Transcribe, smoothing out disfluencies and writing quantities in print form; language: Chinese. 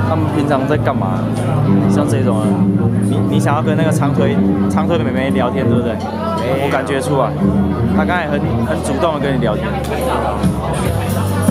他们平常在干嘛？像这种啊，你想要跟那个长腿的妹妹聊天，对不对？我感觉出来，她刚才很主动的跟你聊天。